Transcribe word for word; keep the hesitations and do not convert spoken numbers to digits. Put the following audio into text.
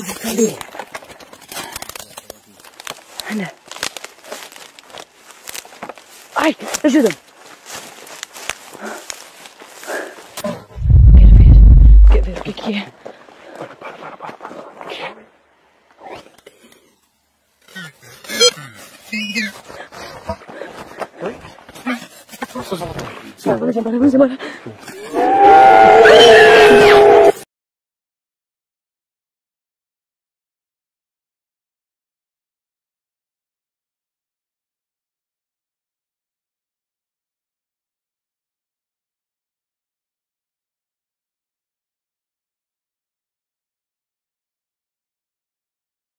Cadê? Anda. Ai, ajuda-me. Quero ver. Quero ver o que é que é. Para, para, para, para, para. O que é? Oi? Vamos embora, vamos embora.